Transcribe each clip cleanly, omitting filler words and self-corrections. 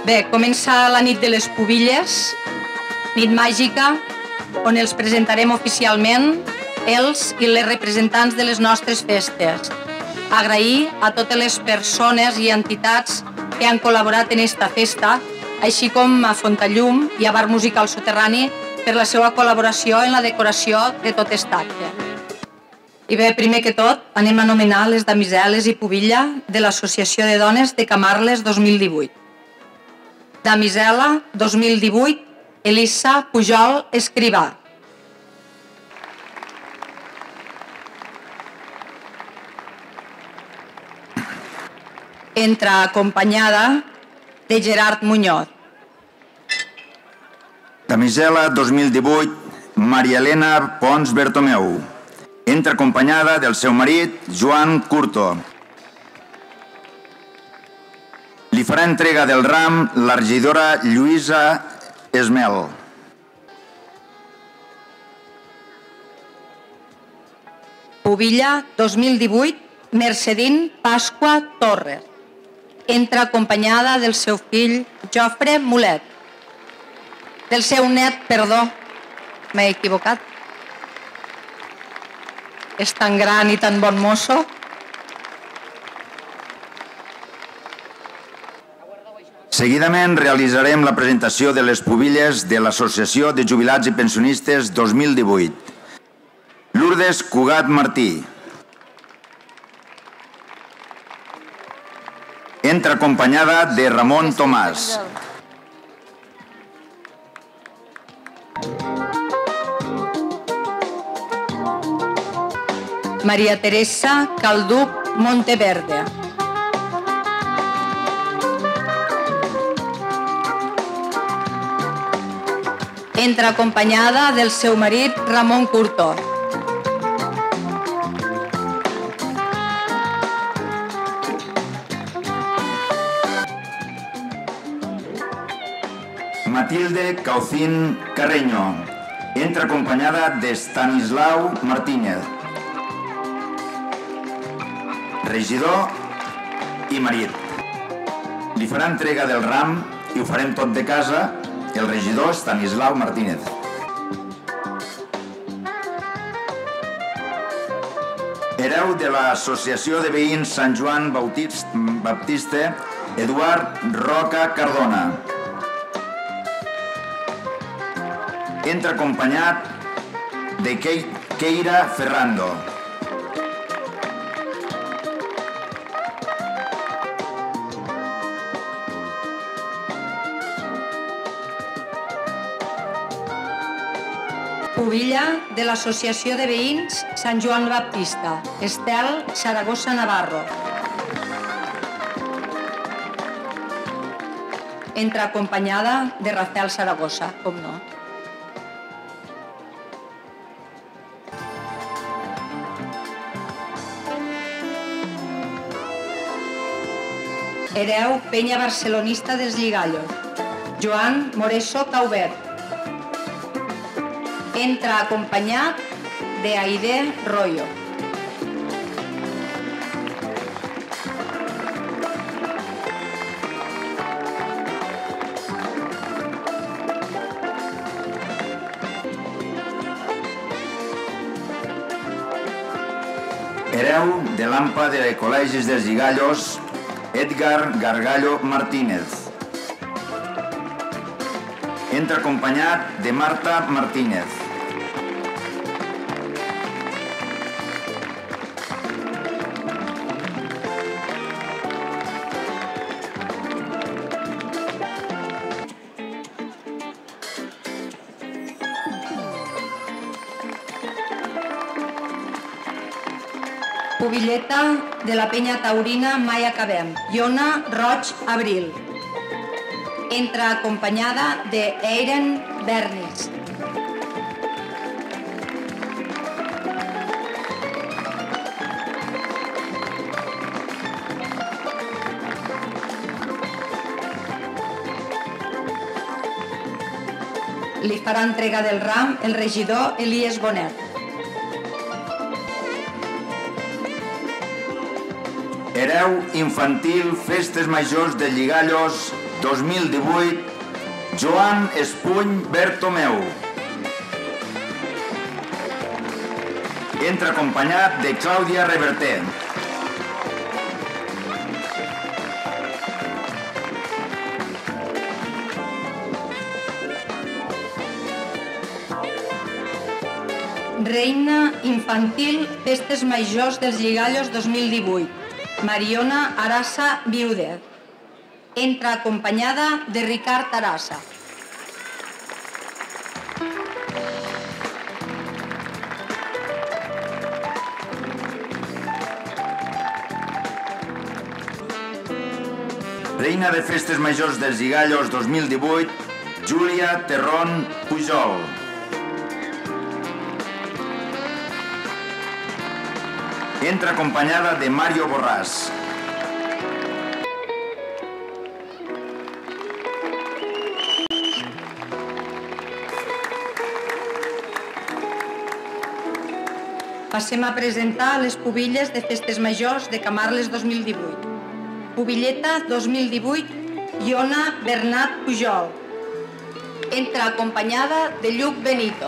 Bé, comença la nit de les Pubilles, nit màgica, on els presentarem oficialment els i les representants de les nostres festes. Agrair a totes les persones i entitats que han col·laborat en esta festa, així com a Fontallum i a Bar Musical Soterrani per la seva col·laboració en la decoració de tot aquest acte. I bé, primer que tot, anem a anomenar les damiseles i pubilla de l'Associació de Dones de Camarles 2018. Damisela 2018, Elisa Pujol Escrivà. Entra acompanyada de Gerard Muñoz. Damisela 2018, Maria Elena Pons Bertomeu. Entra acompanyada del seu marit, Joan Curto. Li farà entrega del ram la regidora Lluïsa Esmel. Pubilla 2018, Mercedín Pasqua Torres. Entra acompanyada del seu fill, Jofre Mulet. Del seu net, perdó, m'he equivocat. És tan gran i tan bon mosso. Seguidament realitzarem la presentació de les pubilles de l'Associació de Jubilats i Pensionistes 2018. Lourdes Cugat Martí. Entra acompanyada de Ramon Tomàs. Maria Teresa Calduc Monteverde. Entra acompanyada del seu marit Ramon Curto. Matilde Caucín Carreño. Entra acompanyada de Stanislau Martínez. Regidor i marit. Li farà entrega del ram i ho farem tot de casa el regidor Stanislau Martínez. Hereu de l'Associació de Veïns Sant Joan Baptista, Eduard Roca Cardona. Entra acompanyat de Keira Ferrando. Pubilla de l'Associació de Veïns Sant Joan Baptista, Estel Saragossa Navarro. Entra acompanyada de Rafael Saragossa, com no. Hereu Penya Barcelonista dels Lligallos, Joan Moreso Caubert. Entra acompanyat de Aide Royo. Hereu de l'AMPA de Col·legis dels Lligallos, Edgar Gargallo Martínez. Entra acompanyat de Marta Martínez. Pubilleta de la Penya Taurina Mai Acabem, Iona Roig Abril. Entra acompanyada de Eiren Bernis. Li farà entrega del ram el regidor Elies Bonet. Hereu infantil Festes Majors de Lligallos, 2018, Joan Espuny Bertomeu. Entra acompanyat de Clàudia Reverter. Reina infantil Festes Majors dels Lligallos 2018. Mariona Arassa Viuder. Entra acompanyada de Ricard Arassa. Reina de Festes Majors dels Lligallos 2018, Júlia Terrón Pujol. Entra acompanyada de Mario Borràs. Passem a presentar les pubilles de Festes Majors de Camarles 2018. Pubilleta 2018, Iona Bernat Pujol. Entra acompanyada de Lluc Benito.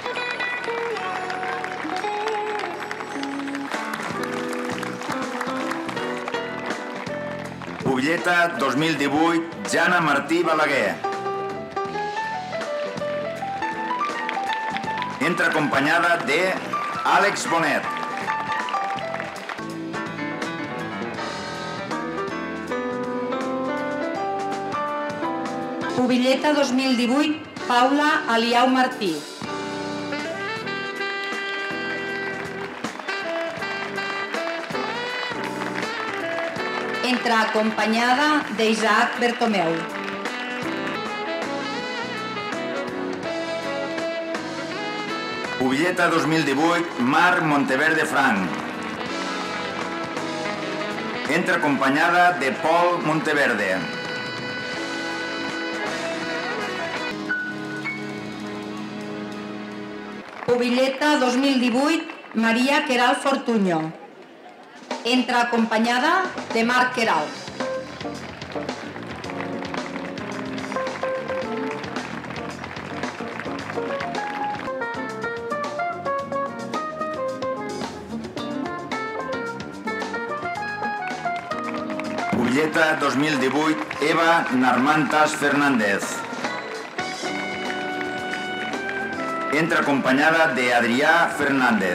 Pubilleta 2018, Jana Martí Balaguer. Entra acompanyada de Àlex Bonet. Pubilleta 2018, Paula Aliau Martí. Entra acompanyada d'Isaac Bertomeu. Pubilleta 2018, Mar Monteverde Frank. Entra acompanyada de Pol Monteverde. Pubilleta 2018, Maria Queralt Fortuño. Entra acompanyada de Marc Queralt. Pubilleta 2018, Eva Narmantas Fernández. Entra acompanyada de Adrià Fernández.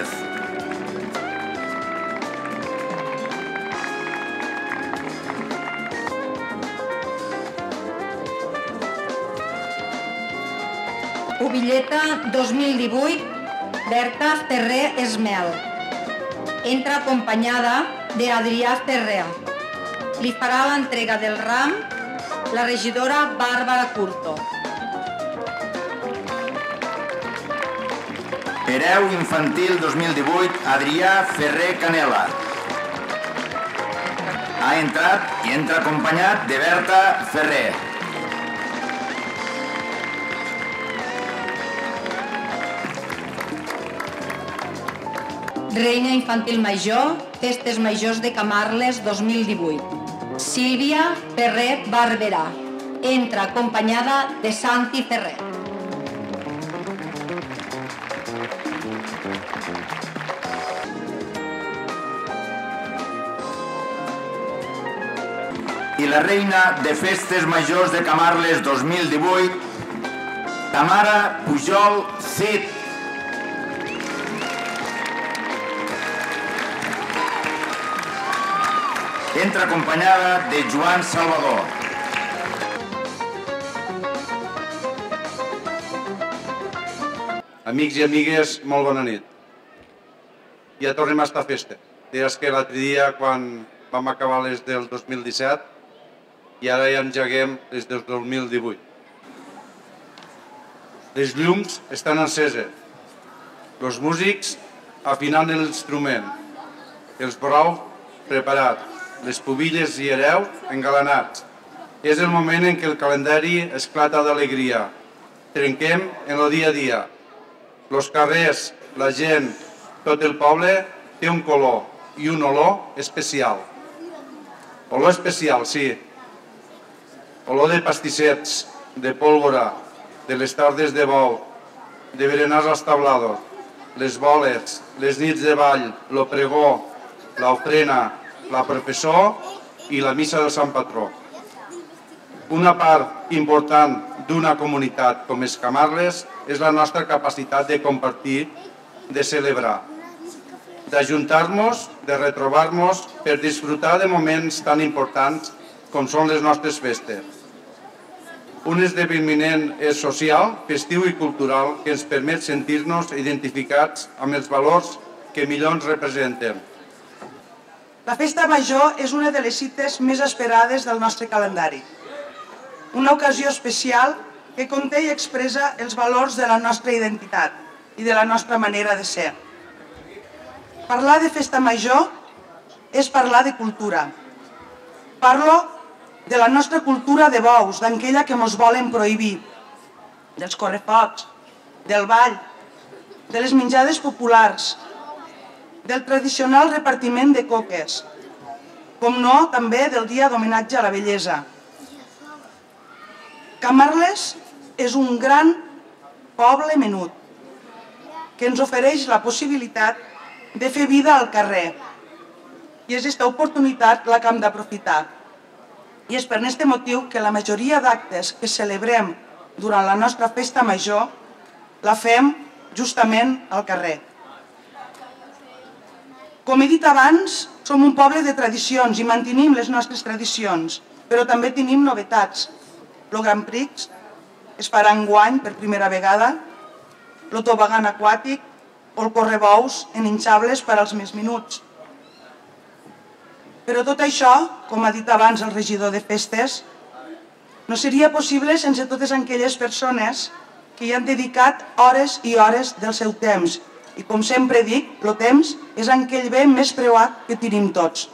Pubilleta 2018, Berta Ferrer Esmel. Entra acompanyada de Adrià Ferrer. Li farà l'entrega del ram la regidora Bàrbara Curto. Hereu infantil 2018, Adrià Ferrer Canela. Ha entrat i entra acompanyat de Berta Ferrer. Reina infantil major, Festes Majors de Camarles 2018. Sílvia Ferrer Barberà. Entra acompanyada de Santi Ferrer. I la reina de Festes Majors de Camarles 2018, Tamara Pujol Cid. Entra acompanyada de Joan Salvador. Amics i amigues, molt bona nit. Ja tornem a estar a festa. Deies que l'altre dia, quan vam acabar les del 2017, i ara ja engeguem les del 2018. Les llums estan enceses, els músics afinant l'instrument, els braus preparats, les pubilles i hereus engalanats. És el moment en què el calendari esclata d'alegria. Trenquem en el dia a dia. Els carrers, la gent, tot el poble té un color i un olor especial. Olor especial, sí. olor de pastissets, de pólvora, de les tardes de bou, de berenars als tablados, les boles, les nits de ball, lo pregó, l'ofrena, la professó i la missa del Sant Patró. Una part important d'una comunitat com és Camarles és la nostra capacitat de compartir, de celebrar, d'ajuntar-nos, de retrobar-nos per disfrutar de moments tan importants com són les nostres festes. Un esdeveniment social, festiu i cultural que ens permet sentir-nos identificats amb els valors que millor ens representen. La Festa Major és una de les cites més esperades del nostre calendari. Una ocasió especial que conté i expressa els valors de la nostra identitat i de la nostra manera de ser. Parlar de Festa Major és parlar de cultura. Parlo de la nostra cultura de bous, d'aquella que ens volen prohibir, dels correfocs, del ball, de les menjades populars, del tradicional repartiment de coques, com no, també del dia d'homenatge a la bellesa. Camarles és un gran poble menut que ens ofereix la possibilitat de fer vida al carrer i és aquesta oportunitat la que hem d'aprofitar. I és per aquest motiu que la majoria d'actes que celebrem durant la nostra Festa Major la fem justament al carrer. Com he dit abans, som un poble de tradicions i mantenim les nostres tradicions, però també tenim novetats. El Grand Prix es farà enguany per primera vegada, el tobogan aquàtic o el correbous en hinchables per als més minuts. Però tot això, com ha dit abans el regidor de Festes, no seria possible sense totes aquelles persones que hi han dedicat hores i hores del seu temps. I com sempre dic, el temps és aquell bé més preuat que tenim tots.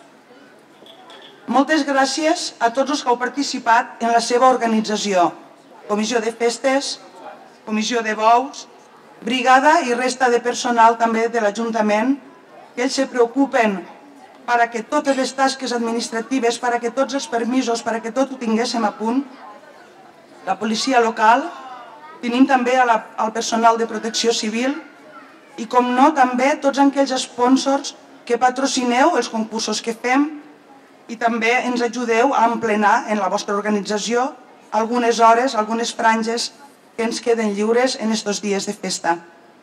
Moltes gràcies a tots els que heu participat en la seva organització. Comissió de Festes, Comissió de Bous, brigada i resta de personal també de l'Ajuntament, que ells se preocupen perquè totes les tasques administratives, perquè tots els permisos, perquè tot ho tinguéssim a punt. La policia local, tenim també el personal de protecció civil i, com no, també tots aquells sponsors que patrocineu els concursos que fem i també ens ajudeu a emplenar en la vostra organització algunes hores, algunes franges que ens queden lliures en aquests dies de festa.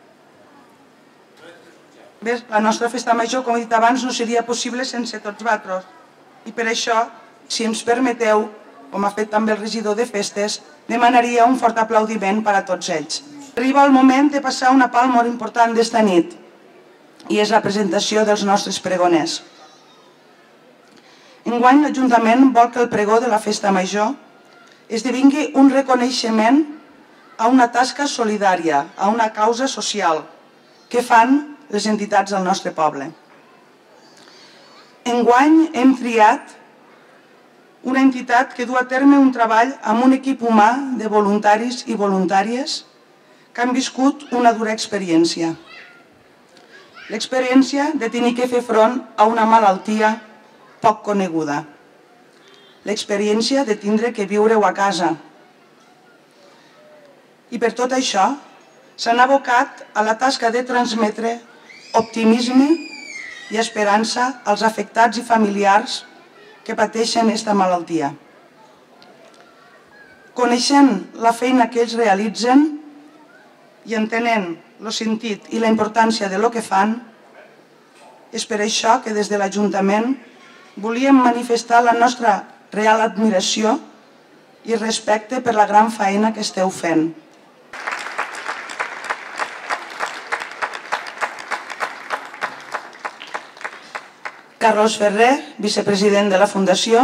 Bé, la nostra Festa Major, com he dit abans, no seria possible sense tots vosaltres. I per això, si ens permeteu, com ha fet també el regidor de Festes, demanaria un fort aplaudiment per a tots ells. Arriba el moment de passar una part molt important d'esta nit, i és la presentació dels nostres pregoners. Enguany, l'Ajuntament vol que el pregó de la Festa Major esdevingui un reconeixement a una tasca solidària, a una causa social, que fan les entitats del nostre poble. Enguany hem triat una entitat que du a terme un treball amb un equip humà de voluntaris i voluntàries que han viscut una dura experiència. L'experiència de tenir que fer front a una malaltia poc coneguda. L'experiència de tindre que viure-ho a casa. I per tot això s'han abocat a la tasca de transmetre optimisme i esperança als afectats i familiars que pateixen aquesta malaltia. Coneixent la feina que ells realitzen i entenent el sentit i la importància de lo que fan, és per això que des de l'Ajuntament volíem manifestar la nostra real admiració i respecte per la gran feina que esteu fent. Carlos Ferrer, vicepresident de la Fundació.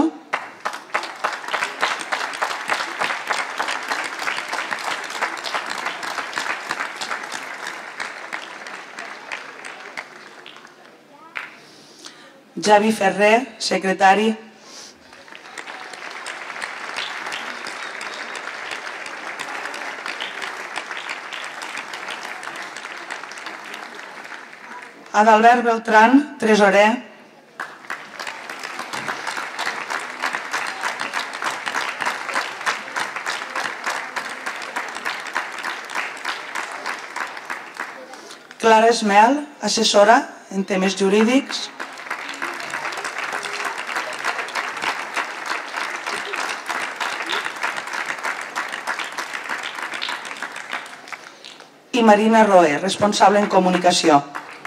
Javi Ferrer, secretari. Adalbert Beltrán, tresorer. Clara Esmel, assessora en temes jurídics. I Marina Roé, responsable en comunicació.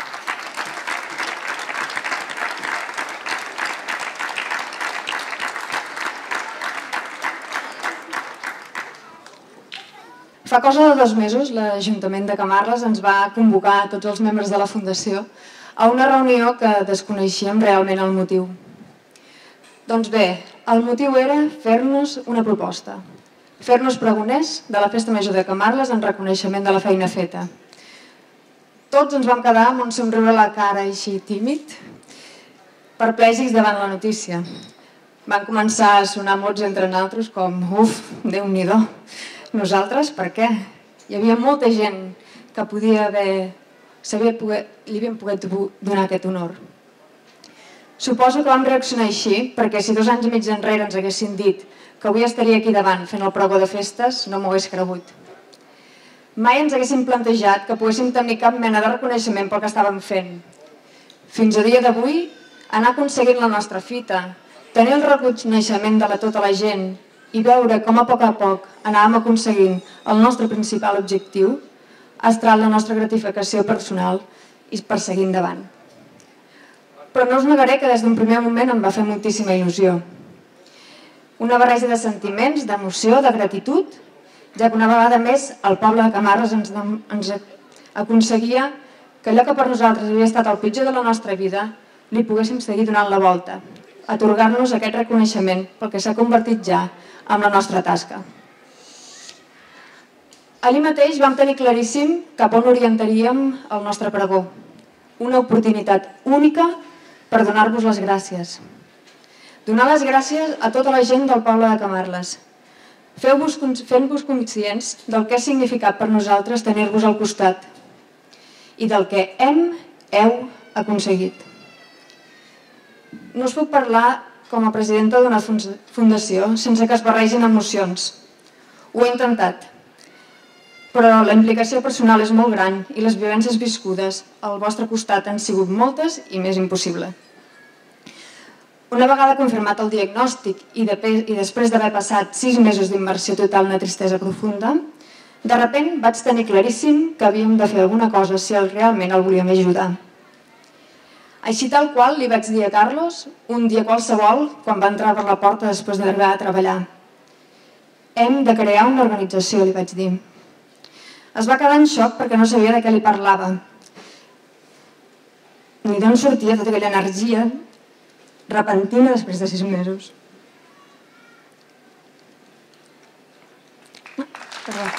Fa cosa de 2 mesos, l'Ajuntament de Camarles ens va convocar a tots els membres de la Fundació a una reunió que desconeixíem realment el motiu. Doncs bé, el motiu era fer-nos una proposta. Fer-nos pregoners de la Festa Major de Camarles en reconeixement de la feina feta. Tots ens vam quedar amb un somriure a la cara així tímid, perplèxics davant la notícia. Van començar a sonar mots entre nosaltres com «Uf, Déu-n'hi-do». Nosaltres, per què? Hi havia molta gent que li havien pogut donar aquest honor. Suposo que vam reaccionar així perquè si 2 anys i mig enrere ens haguessin dit que avui estaria aquí davant fent el pregó de festes, no m'ho hagués cregut. Mai ens haguéssim plantejat que poguéssim tenir cap mena de reconeixement pel que estàvem fent. Fins a dia d'avui, anar aconseguint la nostra fita, tenir el reconeixement de tota la gent i veure com a poc anàvem aconseguint el nostre principal objectiu, ha estat la nostra gratificació personal i per seguir endavant. Però no us negaré que des d'un primer moment em va fer moltíssima il·lusió. Una barreja de sentiments, d'emoció, de gratitud, ja que una vegada més el poble de Camarles ens aconseguia que allò que per nosaltres havia estat el pitjor de la nostra vida li poguéssim seguir donant la volta, atorgant-nos aquest reconeixement pel que s'ha convertit ja en la nostra tasca. Allí mateix vam tenir claríssim cap on orientaríem el nostre pregó. Una oportunitat única per donar-vos les gràcies. Donar les gràcies a tota la gent del poble de Camarles, fent-vos conscients del que ha significat per nosaltres tenir-vos al costat i del que heu aconseguit. No us puc parlar com a presidenta d'una fundació sense que es barregin emocions. Ho he intentat, però la implicació personal és molt gran i les vivències viscudes al vostre costat han sigut moltes i més impossible. Una vegada confirmat el diagnòstic i després d'haver passat 6 mesos d'immersió total en una tristesa profunda, de sobte vaig tenir claríssim que havíem de fer alguna cosa si realment el volíem ajudar. Així tal qual li vaig dir a Carlos, un dia qualsevol, quan va entrar per la porta després d'arribar a treballar. Hem de crear una organització, li vaig dir. Es va quedar en xoc perquè no sabia de què li parlava. Ni d'on sortia tota aquella energia repentina després de 6 mesos. Perdó.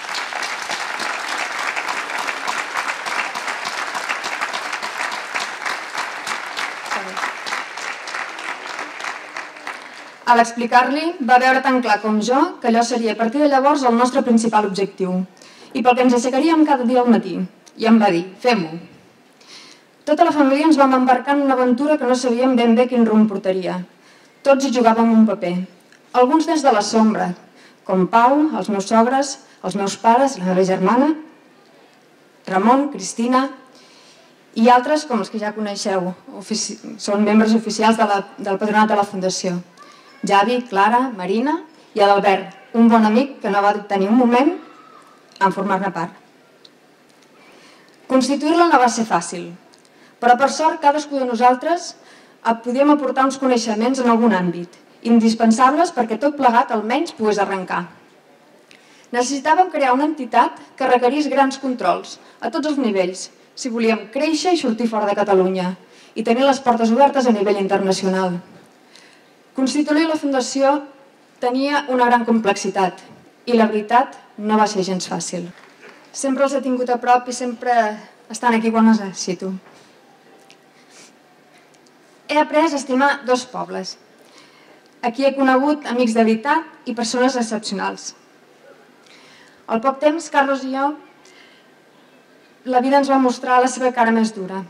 A l'explicar-li, va veure tan clar com jo que allò seria a partir de llavors el nostre principal objectiu i pel que ens aixecaríem cada dia al matí. I em va dir, fem-ho. Tota la família ens vam embarcar en una aventura que no sabíem ben bé quin rumb portaria. Tots hi jugàvem un paper. Alguns des de la sombra, com Pau, els meus sogres, els meus pares, la meva germana, Ramon, Cristina, i altres com els que ja coneixeu, són membres oficials del patronat de la Fundació. Javi, Clara, Marina i l'Albert, un bon amic que no va tenir un moment en formar-ne part. Constituir-la no va ser fàcil, però per sort cadascú de nosaltres podíem aportar uns coneixements en algun àmbit, indispensables perquè tot plegat almenys pogués arrencar. Necessitàvem crear una entitat que requerís grans controls a tots els nivells, si volíem créixer i sortir fora de Catalunya i tenir les portes obertes a nivell internacional. Constituir la Fundació tenia una gran complexitat i la veritat no va ser gens fàcil. Sempre els he tingut a prop i sempre estan aquí quan els necessito. He après a estimar 2 pobles. Aquí he conegut amics de veritat i persones excepcionals. Al poc temps, Carlos i jo, la vida ens va mostrar la seva cara més dura.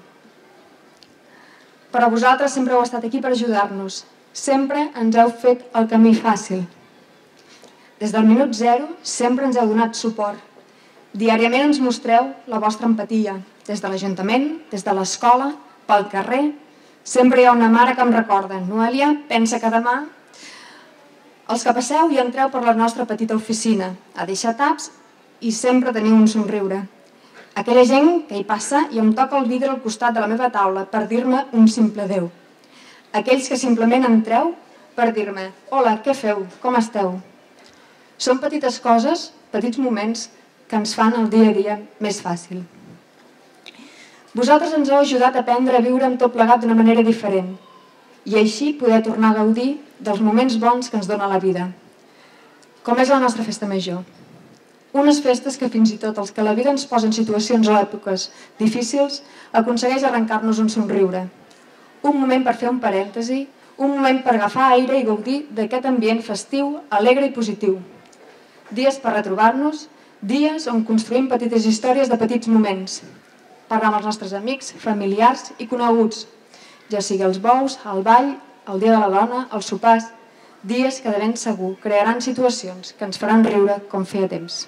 Però vosaltres sempre heu estat aquí per ajudar-nos. Sempre ens heu fet el camí fàcil. Des del minut 0 sempre ens heu donat suport. Diàriament ens mostreu la vostra empatia, des de l'Ajuntament, des de l'escola, pel carrer, sempre hi ha una mare que em recorda: Noelia, pensa que demà els que passeu i entreu per la nostra petita oficina a deixar taps i sempre teniu un somriure. Aquella gent que hi passa i em toca el vidre al costat de la meva taula per dir-me un simple adéu. Aquells que simplement entreu per dir-me: hola, què feu? Com esteu? Són petites coses, petits moments que ens fan el dia a dia més fàcil. Vosaltres ens heu ajudat a aprendre a viure amb tot plegat d'una manera diferent i així poder tornar a gaudir dels moments bons que ens dona la vida, com és la nostra festa major. Unes festes que fins i tot els que la vida ens posa en situacions o èpoques difícils aconsegueix arrencar-nos un somriure. Un moment per fer un parèntesi, un moment per agafar aire i gaudir d'aquest ambient festiu, alegre i positiu. Dies per retrobar-nos, dies on construïm petites històries de petits moments, parlar amb els nostres amics, familiars i coneguts, ja sigui els bous, el ball, el dia de la dona, els sopars, dies que de ben segur crearan situacions que ens faran riure com feia temps.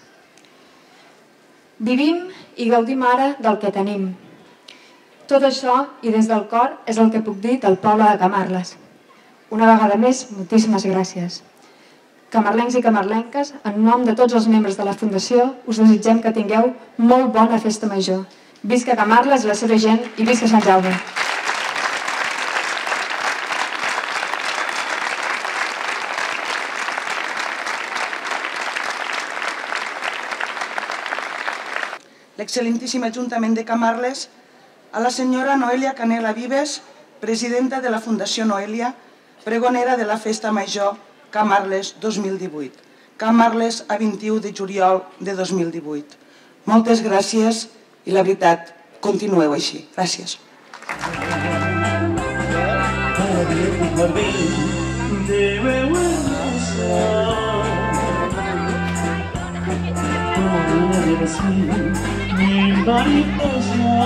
Vivim i gaudim ara del que tenim. Tot això, i des del cor, és el que puc dir del poble de Camarles. Una vegada més, moltíssimes gràcies. Camarlencs i camarlenques, en nom de tots els membres de la Fundació, us desitgem que tingueu molt bona festa major. Visca Camarles i la seva gent i visca Sant Jaume. L'excel·lentíssim Ajuntament de Camarles, a la senyora Noelia Canela Vives, presidenta de la Fundació Noelia, pregonera de la Festa Major Camarles 2018. Camarles a 21 de juliol de 2018. Moltes gràcies i la veritat, continueu així. Gràcies. Mi mariposa